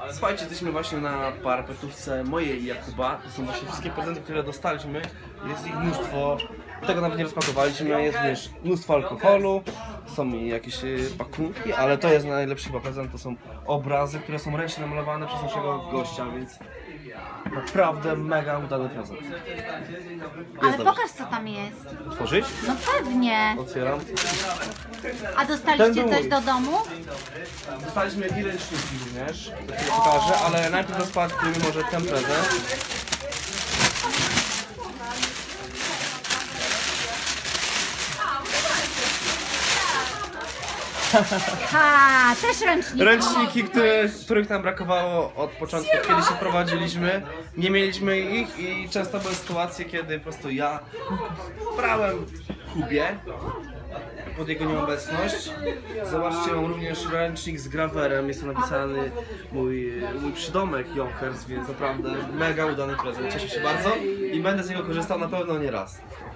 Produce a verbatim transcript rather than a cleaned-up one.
Słuchajcie, jesteśmy właśnie na parapetówce mojej i Jakuba. To są właśnie wszystkie prezenty, które dostaliśmy. Jest ich mnóstwo. Tego nawet nie rozpakowaliśmy. Jest również mnóstwo alkoholu. Są jakieś y, pakunki, ale to jest najlepszy chyba prezent. To są obrazy, które są ręcznie namalowane przez naszego gościa, więc naprawdę mega udany prezent. Ale dobrze. pokaż, co tam jest. Otworzyć? No pewnie. Otwieram. A dostaliście Ten był coś mój. do domu? Dostaliśmy i ręczniki również, to chwilę pokażę, ale najpierw rozpatrujmy może ten prezent. Ha, też ręczniki. Ręczniki, które, których nam brakowało od początku, kiedy się prowadziliśmy. Nie mieliśmy ich i często były sytuacje, kiedy po prostu ja brałem Kubie pod jego nieobecność. Zobaczcie, mam również ręcznik z grawerem, jest tu napisany mój, mój przydomek Jonkers, więc naprawdę mega udany prezent. Cieszę się bardzo i będę z niego korzystał na pewno nie raz.